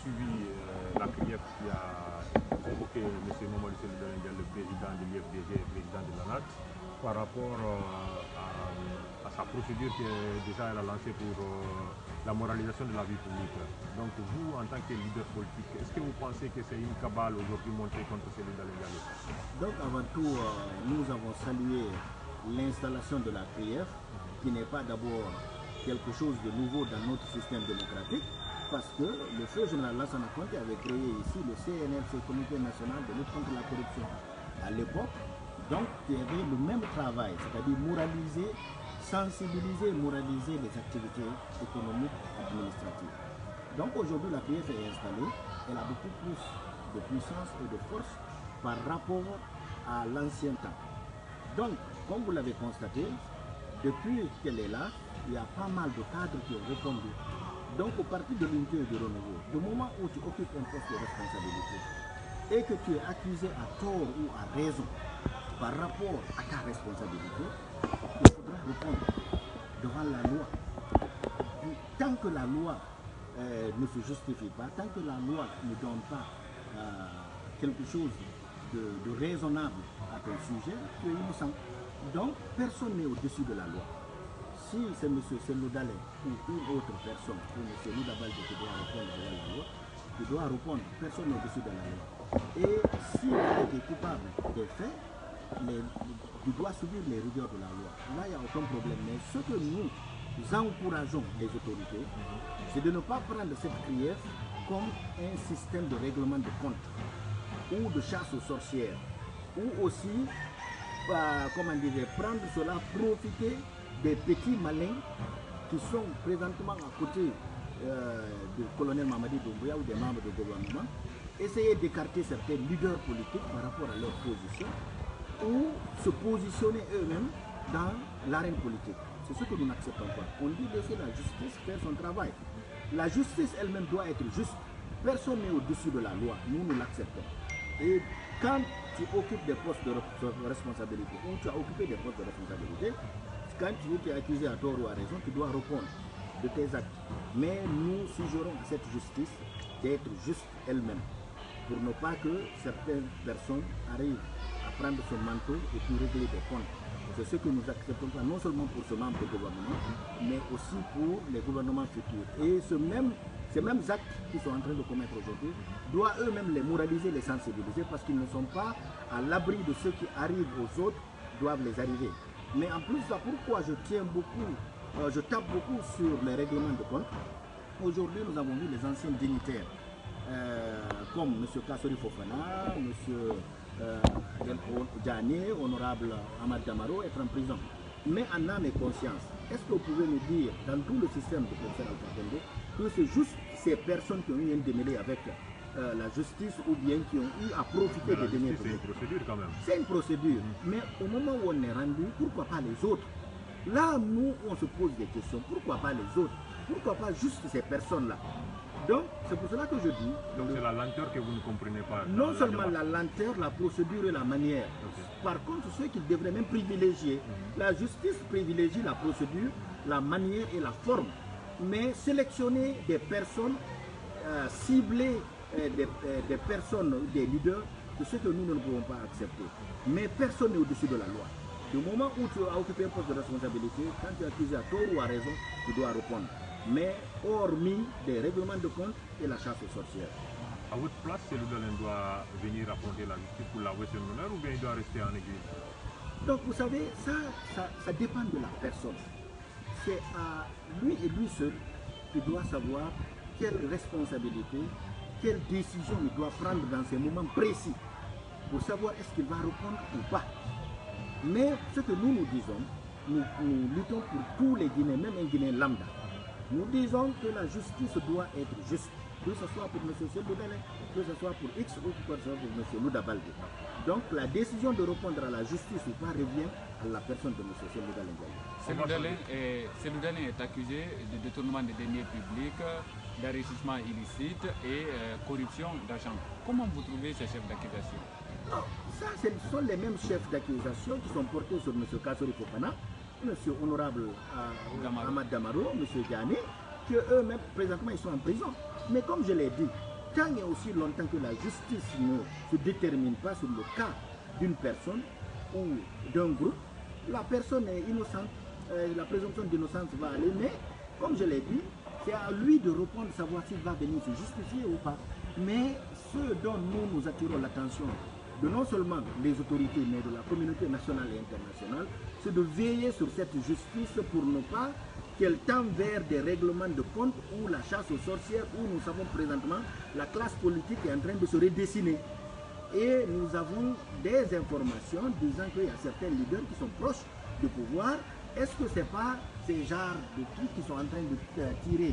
suivi la CRIEF qui a convoqué M. Mamadou Cellou Dalein, le président de l'IFDG et président de l'ANAT, par rapport à sa procédure qu'elle a lancée pour la moralisation de la vie publique. Donc vous, en tant que leader politique, est-ce que vous pensez que c'est une cabale aujourd'hui montée contre Cellou Dalein? Donc avant tout, nous avons salué l'installation de la CRIEF, qui n'est pas d'abord quelque chose de nouveau dans notre système démocratique, parce que le feu général Lassana Conté avait créé ici le CNRC, Comité national de lutte contre la corruption, à l'époque. Donc, il y avait le même travail, c'est-à-dire moraliser, sensibiliser, moraliser les activités économiques et administratives. Donc aujourd'hui, la CRIEF est installée, elle a beaucoup plus de puissance et de force par rapport à l'ancien temps. Donc, comme vous l'avez constaté, depuis qu'elle est là, il y a pas mal de cadres qui ont répondu. Donc, au parti de l'unité et du renouveau, du moment où tu occupes un poste de responsabilité et que tu es accusé à tort ou à raison par rapport à ta responsabilité, il faudra répondre devant la loi. Tant que la loi ne se justifie pas, tant que la loi ne donne pas quelque chose de raisonnable à ton sujet, tu es innocent. Donc, personne n'est au-dessus de la loi. Si c'est M. Cellou Dalein ou une autre personne, ou M. Louda Baldé qui doit répondre devant la loi, tu dois répondre, personne n'est au-dessus de la loi. Et s'il a été coupable des faits, tu dois subir les rigueurs de la loi. Là, il n'y a aucun problème. Mais ce que nous encourageons les autorités, c'est de ne pas prendre cette CRIEF comme un système de règlement de compte ou de chasse aux sorcières, ou aussi, comment dire, prendre cela, profiter des petits malins qui sont présentement à côté du colonel Mamadi Doumbouya ou des membres du gouvernement, essayer d'écarter certains leaders politiques par rapport à leur position ou se positionner eux-mêmes dans l'arène politique. C'est ce que nous n'acceptons pas. On dit laisser la justice faire son travail. La justice elle-même doit être juste. Personne n'est au-dessus de la loi. Nous, nous l'acceptons. Et quand tu occupes des postes de responsabilité ou tu as occupé des postes de responsabilité, quand tu es accusé à tort ou à raison, tu dois répondre de tes actes. Mais nous suggérons à cette justice d'être juste elle-même, pour ne pas que certaines personnes arrivent à prendre ce manteau et puis régler des comptes. C'est ce que nous acceptons pas, non seulement pour ce membre de gouvernement, mais aussi pour les gouvernements futurs. Et ces mêmes actes qu'ils sont en train de commettre aujourd'hui, doivent eux-mêmes les moraliser, les sensibiliser, parce qu'ils ne sont pas à l'abri de ce qui arrive aux autres, doivent les arriver. Mais en plus de ça, pourquoi je tiens beaucoup, je tape beaucoup sur les règlements de compte. Aujourd'hui, nous avons vu les anciens dignitaires, comme M. Kassori Fofana, M. Diané, honorable Ahmad Damaro, être en prison. Mais en âme et conscience, est-ce que vous pouvez me dire, dans tout le système de professeur Alpha Condé, que c'est juste ces personnes qui ont eu un démêlé avec la justice ou bien qui ont eu à profiter des deniers publics? C'est une procédure quand même. C'est une procédure, mais au moment où on est rendu, pourquoi pas les autres? Là, nous, on se pose des questions. Pourquoi pas les autres? Pourquoi pas juste ces personnes-là? Donc, c'est pour cela que je dis... Donc c'est la lenteur que vous ne comprenez pas. Non seulement la lenteur, la procédure et la manière. Okay. Par contre, ce qu'ils devraient même privilégier, la justice privilégie la procédure, la manière et la forme. Mais sélectionner des personnes, cibler des personnes, des leaders, c'est ce que nous ne pouvons pas accepter. Mais personne n'est au-dessus de la loi. Du moment où tu as occupé un poste de responsabilité, quand tu es accusé à tort ou à raison, tu dois répondre. Mais hormis des règlements de compte et la chasse aux sorcières. À votre place, Cellou Dalein doit venir affronter la justice pour l'avouer son honneur ou bien il doit rester en exil? Donc vous savez, ça dépend de la personne. C'est à lui et lui seul qui doit savoir quelle responsabilité, quelle décision il doit prendre dans ces moments précis pour savoir est-ce qu'il va répondre ou pas. Mais ce que nous disons, nous luttons pour tous les Guinéens, même un Guinéen lambda. Nous disons que la justice doit être juste, que ce soit pour M. Cellou Dalein, que ce soit pour X ou que ce soit pour M. Louda Baldé. Donc la décision de répondre à la justice ou pas revient à la personne de M. Cellou Dalein. Cellou Dalein est accusé de détournement des deniers publics, d'enrichissement illicite et corruption d'argent. Comment vous trouvez ces chefs d'accusation? Ça, ce sont les mêmes chefs d'accusation qui sont portés sur M. Kassori Fofana, M. Honorable Ahmad Damaro, M. Diané, que eux-mêmes, présentement, ils sont en prison. Mais comme je l'ai dit, tant et aussi longtemps que la justice ne se détermine pas sur le cas d'une personne ou d'un groupe, la personne est innocente, la présomption d'innocence va aller, mais comme je l'ai dit, c'est à lui de répondre, savoir s'il va venir se justifier ou pas. Mais ce dont nous attirons l'attention de non seulement les autorités, mais de la communauté nationale et internationale, c'est de veiller sur cette justice pour ne pas qu'elle tend vers des règlements de compte ou la chasse aux sorcières, où nous savons présentement la classe politique est en train de se redessiner. Et nous avons des informations disant qu'il y a certains leaders qui sont proches du pouvoir. Est-ce que ce n'est pas ces genres de trucs qui sont en train de tirer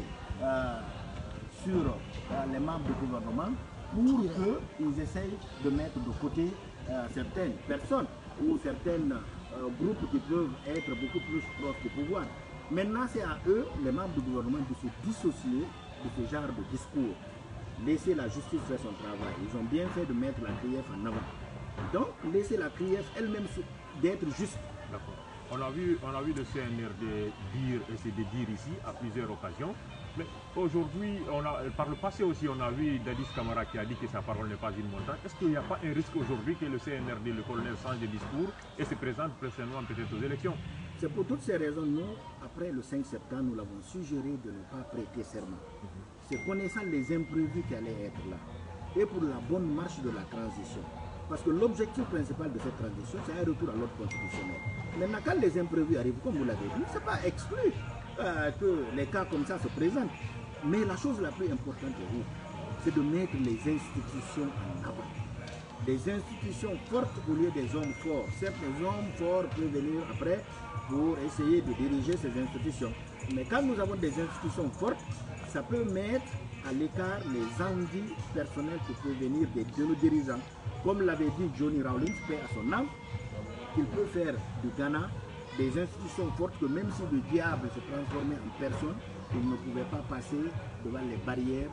sur les membres du gouvernement pour qu'ils essayent de mettre de côté certaines personnes ou certains groupes qui peuvent être beaucoup plus proches du pouvoir? Maintenant, c'est à eux, les membres du gouvernement, de se dissocier de ce genre de discours. Laisser la justice faire son travail. Ils ont bien fait de mettre la CRIEF en avant. Donc, laisser la CRIEF elle-même d'être juste. D'accord. On a vu le CNRD dire et se dire ici à plusieurs occasions. Mais aujourd'hui, par le passé aussi, on a vu Dadis Camara qui a dit que sa parole n'est pas une montagne. Est-ce qu'il n'y a pas un risque aujourd'hui que le CNRD, le colonel, change de discours et se présente prochainement peut-être aux élections? C'est pour toutes ces raisons, nous, après le 5 septembre, nous l'avons suggéré de ne pas prêter serment. C'est connaissant les imprévus qui allaient être là et pour la bonne marche de la transition. Parce que l'objectif principal de cette transition, c'est un retour à l'ordre constitutionnel. Maintenant, quand les imprévus arrivent, comme vous l'avez dit, ce n'est pas exclu que les cas comme ça se présentent. Mais la chose la plus importante pour vous, c'est de mettre les institutions en avant. Des institutions fortes au lieu des hommes forts. Certes, les hommes forts peuvent venir après pour essayer de diriger ces institutions. Mais quand nous avons des institutions fortes, ça peut mettre à l'écart les envies personnelles qui peuvent venir de nos dirigeants. Comme l'avait dit Johnny Rawlings, paix à son âme, qu'il peut faire du Ghana des institutions fortes que même si le diable se transformait en personne, il ne pouvait pas passer devant les barrières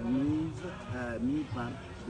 mises par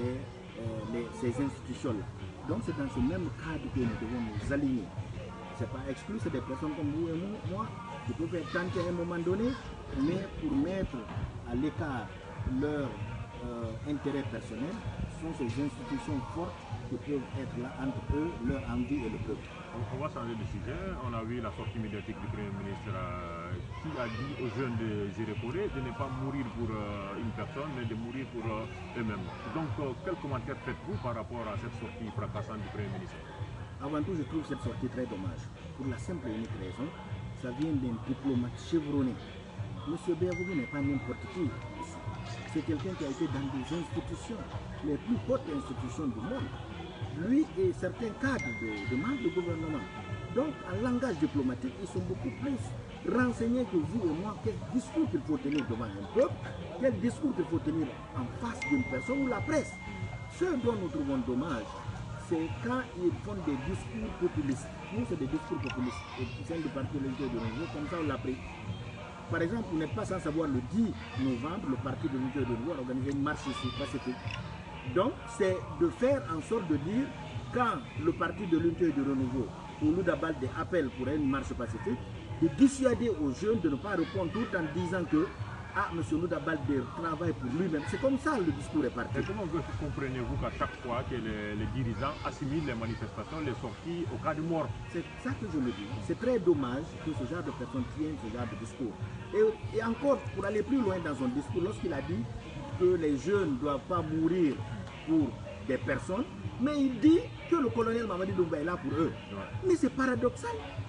ces institutions-là. Donc c'est dans ce même cadre que nous devons nous aligner. Ce n'est pas exclu, c'est des personnes comme vous et moi qui peuvent être tentées à un moment donné, mais pour mettre à l'écart leur intérêt personnel, ce sont ces institutions fortes qui peuvent être là entre eux, leur envie et le peuple. On va changer de sujet. On a vu la sortie médiatique du Premier ministre qui a dit aux jeunes de Zérékoré de ne pas mourir pour une personne, mais de mourir pour eux-mêmes. Donc, quel commentaire faites-vous par rapport à cette sortie fracassante du Premier ministre? Avant tout, je trouve cette sortie très dommage. Pour la simple et unique raison, ça vient d'un diplomate chevronné. Monsieur Béavougou n'est pas n'importe qui ici. C'est quelqu'un qui a été dans des institutions, les plus hautes institutions du monde. Lui et certains cadres de membres du gouvernement. Donc, en langage diplomatique, ils sont beaucoup plus renseignés que vous et moi. Quel discours il faut tenir devant un peuple, quel discours il faut tenir en face d'une personne ou la presse. Ce dont nous trouvons dommage, c'est quand ils font des discours populistes. Nous, c'est des discours populistes. Et qui sont du parti de l'unité de Renouveau, comme ça on l'a pris. Par exemple, vous n'êtes pas sans savoir, le 10 novembre, le parti de l'unité de Renouveau a organisé une marche ici, pacifique. Donc, c'est de faire en sorte de dire, quand le parti de l'unité de Renouveau, ou Louda Baldé appelle pour une marche pacifique, de dissuader aux jeunes de ne pas répondre tout en disant que M. Louda Baldé travaille pour lui-même. C'est comme ça le discours est parti. Et comment comprenez-vous qu'à chaque fois que les dirigeants assimilent les manifestations, les sorties au cas de mort? C'est ça que je me dis. C'est très dommage que ce genre de personnes tiennent ce genre de discours. Et encore, pour aller plus loin dans son discours, lorsqu'il a dit que les jeunes ne doivent pas mourir pour des personnes, mais il dit que le colonel Mamadi Doumbouya est là pour eux. Ouais. Mais c'est paradoxal.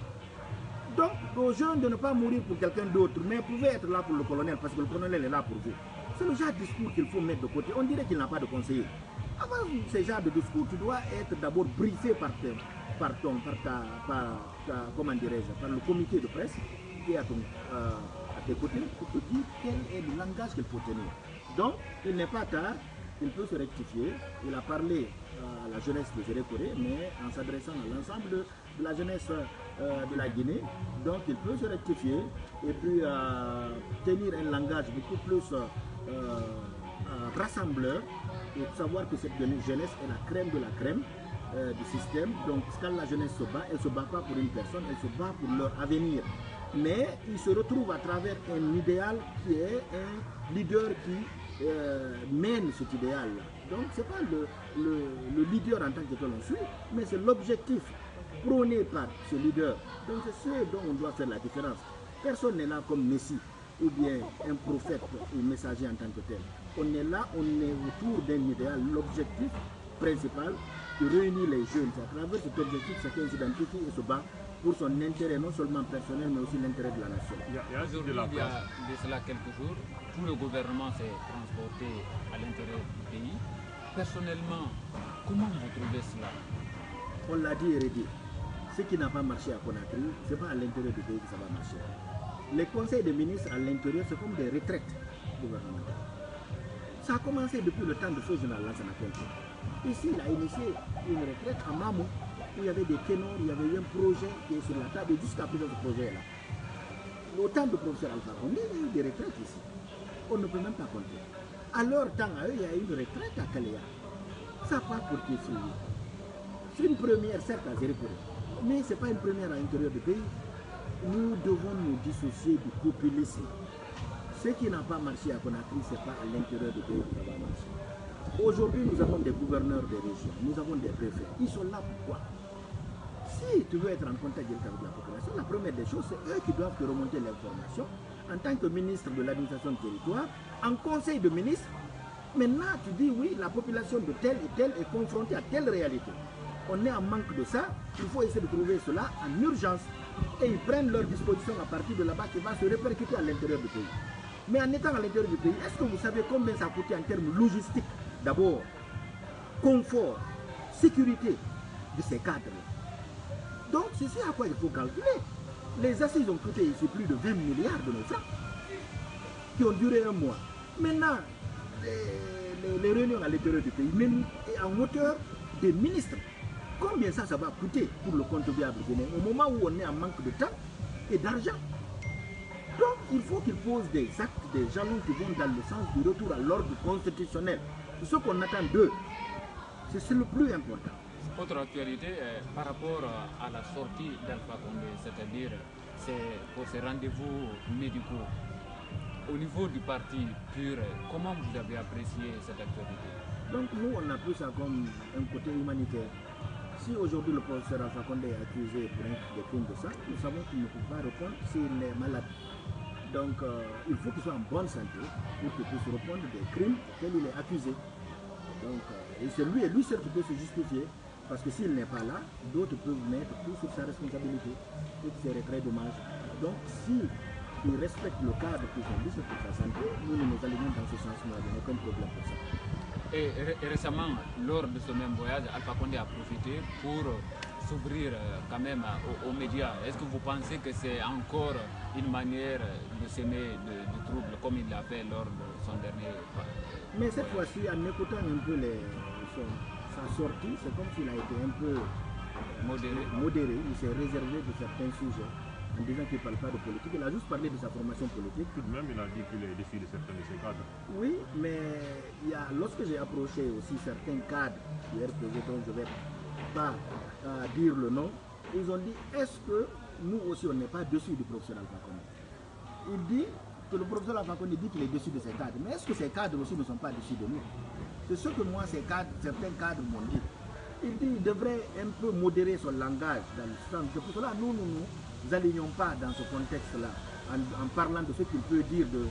Donc, aux jeunes de ne pas mourir pour quelqu'un d'autre, mais pouvez être là pour le colonel, parce que le colonel est là pour vous. C'est le genre de discours qu'il faut mettre de côté. On dirait qu'il n'a pas de conseiller. Avant ce genre de discours, tu dois être d'abord briefé par le comité de presse qui est à tes côtés pour te dire quel est le langage qu'il faut tenir. Donc, il n'est pas tard, il peut se rectifier. Il a parlé à la jeunesse de Zérékoré, mais en s'adressant à l'ensemble de la jeunesse de la Guinée. Donc, il peut se rectifier et puis tenir un langage beaucoup plus rassembleur et savoir que cette jeunesse est la crème de la crème du système. Donc, quand la jeunesse se bat, elle ne se bat pas pour une personne, elle se bat pour leur avenir. Mais il se retrouve à travers un idéal qui est un leader qui mène cet idéal-là. Donc ce n'est pas le leader en tant que tel on suit, mais c'est l'objectif prôné par ce leader. Donc c'est ce dont on doit faire la différence. Personne n'est là comme Messie ou bien un prophète ou messager en tant que tel. On est là, on est autour d'un idéal. L'objectif principal qui réunit les jeunes, c'est à travers cet objectif, chacun s'identifie et se bat pour son intérêt, non seulement personnel, mais aussi l'intérêt de la nation. Aujourd'hui, il y a de cela quelques jours, tout le gouvernement s'est transporté à l'intérieur du pays. Personnellement, comment vous trouvez cela? On l'a dit et redit. Ce qui n'a pas marché à Conakry, ce n'est pas à l'intérieur du pays que ça va marcher. Les conseils des ministres à l'intérieur, c'est comme des retraites gouvernementales. Ça a commencé depuis le temps de feu général Lansana Conté. Ici, il a initié une retraite à Mamou, où il y avait des ténors, il y avait eu un projet qui est sur la table, et jusqu'à présent ce projet-là. Au temps du professeur Alpha Condé, il y a eu des retraites ici. On ne peut même pas compter. À leur temps, à eux, il y a eu une retraite à Kaléa. Ça n'a pas porté fruit. C'est une première, certes, à Zérékouré, mais ce n'est pas une première à l'intérieur du pays. Nous devons nous dissocier du populisme. Ce qui n'a pas marché à Conakry, ce n'est pas à l'intérieur du pays que ça va marcher. Aujourd'hui, nous avons des gouverneurs des régions, nous avons des préfets. Ils sont là pourquoi? Si tu veux être en contact direct avec la population, la première des choses, c'est eux qui doivent te remonter l'information. En tant que ministre de l'administration du territoire, en conseil de ministres, maintenant tu dis oui, la population de telle et telle est confrontée à telle réalité. On est en manque de ça, il faut essayer de trouver cela en urgence. Et ils prennent leurs dispositions à partir de là-bas qui va se répercuter à l'intérieur du pays. Mais en étant à l'intérieur du pays, est-ce que vous savez combien ça a coûté en termes logistiques? D'abord, confort, sécurité de ces cadres. Donc c'est ce à quoi il faut calculer. Les assises ont coûté ici plus de 20 milliards de nos francs, qui ont duré un mois. Maintenant, les réunions à l'intérieur du pays, même en hauteur des ministres, combien ça va coûter pour le contribuable guinéen au moment où on est en manque de temps et d'argent? Donc il faut qu'ils posent des actes, des jalons qui vont dans le sens du retour à l'ordre constitutionnel. C'est ce qu'on attend d'eux. C'est le plus important. Autre actualité, par rapport à la sortie d'Alpha Condé, c'est-à-dire pour ces rendez-vous médicaux, au niveau du parti pur, comment vous avez apprécié cette actualité? Donc nous, on a pris ça comme un côté humanitaire. Si aujourd'hui le professeur Alpha Condé est accusé pour des crimes de sang, nous savons qu'il ne peut pas répondre s'il est malade. Donc il faut qu'il soit en bonne santé pour qu'il puisse répondre des crimes auxquels il est accusé. Donc, et c'est lui et lui seul qui peut se justifier. Parce que s'il n'est pas là, d'autres peuvent mettre tout sur sa responsabilité. Et c'est très dommage. Donc si il respecte le cadre qui sont dit pour sa santé, nous nous alignons dans ce sens, nous n'avons aucun problème pour ça. Et récemment, lors de ce même voyage, Alpha Condé a profité pour s'ouvrir quand même aux médias. Est-ce que vous pensez que c'est encore une manière de semer de troubles comme il l'a fait lors de son dernier voyage? Mais cette fois-ci, en écoutant un peu sa sortie, c'est comme s'il a été un peu modéré. Il s'est réservé de certains sujets en disant qu'il ne parle pas de politique. Il a juste parlé de sa formation politique. Tout de même, il a dit qu'il est déçu de certains de ses cadres. Oui, mais lorsque j'ai approché aussi certains cadres du RPG dont je ne vais pas dire le nom, ils ont dit, est-ce que nous aussi on n'est pas dessus du professeur Alpha Condé? Il dit que le professeur Alpha Condé dit qu'il est dessus de ses cadres. Mais est-ce que ces cadres aussi ne sont pas dessus de nous? C'est ce que moi, certains cadres m'ont dit. Il dit qu'il devrait un peu modérer son langage dans le sens. C'est pour cela que nous ne nous alignons pas dans ce contexte-là en parlant de ce qu'il peut dire de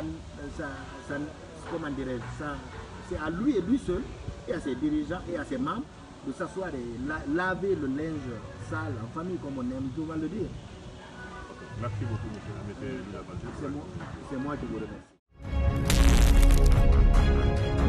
comment dirais-je, c'est à lui et lui seul et à ses dirigeants et à ses membres de s'asseoir et laver le linge sale en famille comme on aime souvent le dire. Merci beaucoup, monsieur. C'est moi qui vous remercie.